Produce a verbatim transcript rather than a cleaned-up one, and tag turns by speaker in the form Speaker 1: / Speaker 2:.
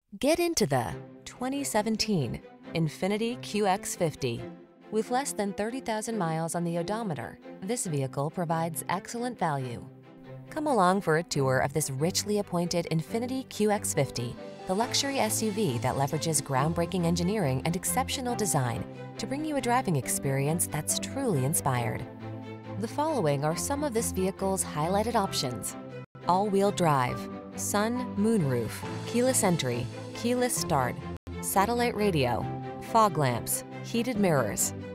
Speaker 1: Get into the twenty seventeen Infiniti Q X fifty. With less than thirty thousand miles on the odometer, this vehicle provides excellent value. Come along for a tour of this richly appointed Infiniti Q X fifty, the luxury S U V that leverages groundbreaking engineering and exceptional design to bring you a driving experience that's truly inspired. The following are some of this vehicle's highlighted options: all-wheel drive, sun, moonroof, keyless entry, keyless start, satellite radio, fog lamps, heated mirrors,